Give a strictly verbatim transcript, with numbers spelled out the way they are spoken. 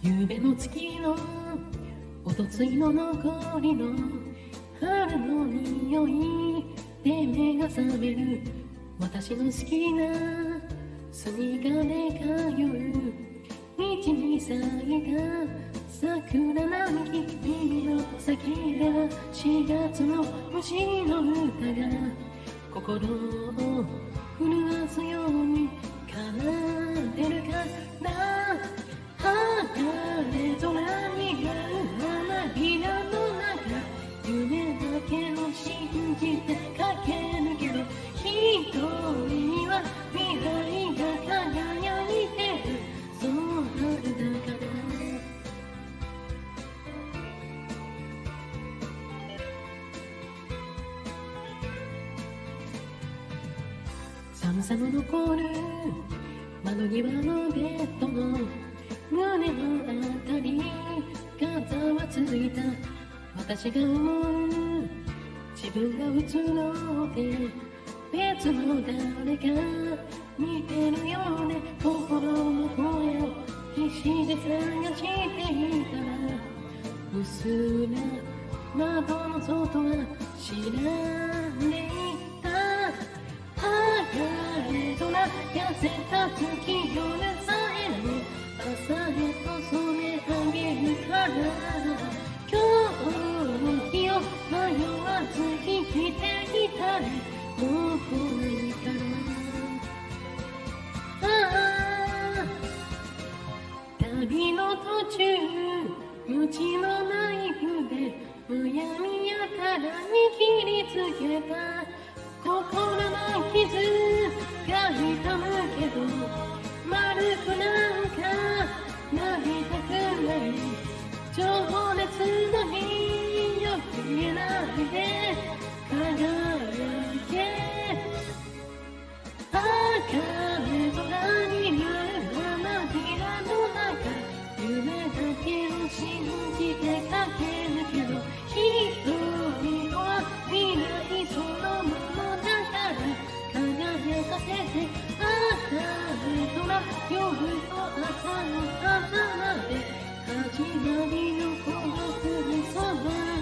夢の月のおとついの残りの春の匂いで目が覚める。私の好きなスニーカーで通う道に咲いた桜並木。耳の先ではしがつの虫の歌が心を震わすように奏でるから晴れ空に舞う花びらの中、夢だけを信じて駆け抜ける。一人は未来が輝いてる、その春だから。寒さの残る窓際のベッドの胸のあたりがざわついた。私が思う自分が映ろうて別の誰か見てるようで、心の声を必死で探していたら、うっすら窓の外は知らんでいた。晴れ空痩せた月夜さえも朝へと染め上げるから、今日の日を迷わず生きていたい。もう来ないから。ああ、旅の途中道のナイフでむやみやたらに切りつけた心の傷が痛むけど、丸くなんかなりたくない。情熱の火よ消えないで輝いて、赤目空に舞う花びらの中、夢だけを信じて駆け抜ける。一人は未来そのものだから輝かせて、赤目空夜と朝の狭間で始まりの孤独にそば